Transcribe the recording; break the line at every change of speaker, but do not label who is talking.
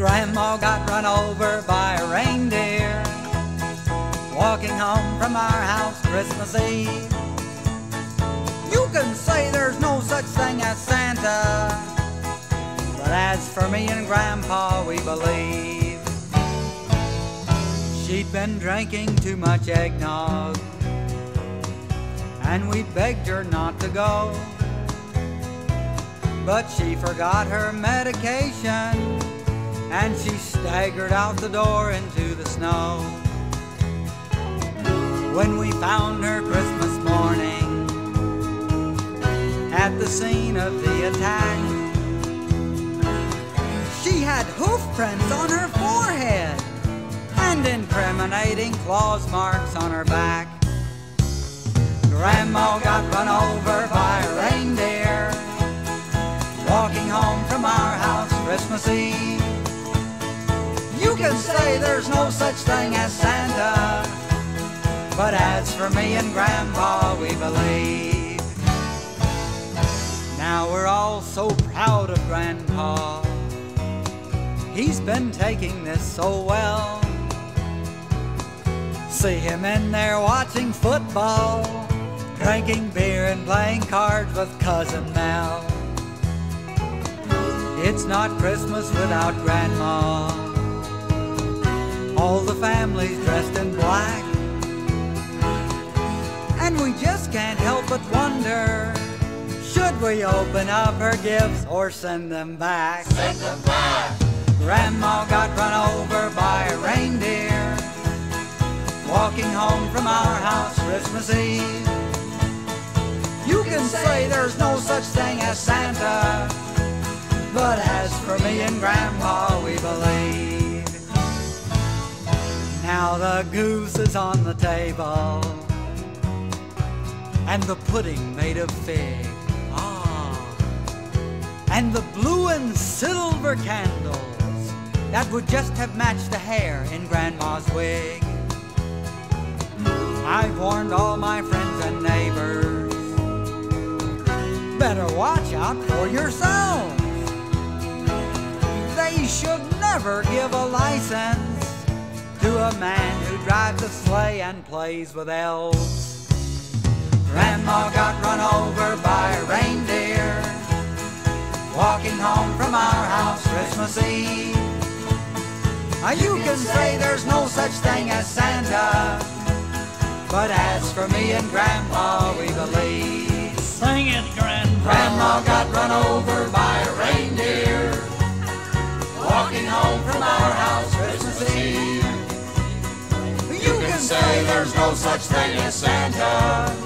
Grandma got run over by a reindeer walking home from our house Christmas Eve. You can say there's no such thing as Santa, but as for me and Grandpa, we believe. She'd been drinking too much eggnog, and we begged her not to go, but she forgot her medication, and she staggered out the door into the snow. When we found her Christmas morning at the scene of the attack, she had hoof prints on her forehead and incriminating claws marks on her back. Grandma got run over by a reindeer walking home from our house Christmas Eve. You can say there's no such thing as Santa, but as for me and Grandpa, we believe. Now we're all so proud of Grandpa. He's been taking this so well. See him in there watching football, drinking beer and playing cards with Cousin Mel. It's not Christmas without Grandma. All the family's dressed in black, and we just can't help but wonder, should we open up her gifts or send them back?
Send them back.
Grandma got run over by a reindeer walking home from our house Christmas Eve. You can say there's no such thing as Santa, but as for me and Grandpa, we believe. Now the goose is on the table, and the pudding made of fig, and the blue and silver candles that would just have matched the hair in Grandma's wig. I've warned all my friends and neighbors, better watch out for yourselves. They should never give a license to a man who drives a sleigh and plays with elves. Grandma got run over by a reindeer walking home from our house Christmas Eve. You can say there's no such thing as Santa, but as for me and Grandpa, we believe.
Sing it, Grandpa.
Grandma got run over by a reindeer walking home from our house Christmas Eve.
You can say
There's no such thing as Santa,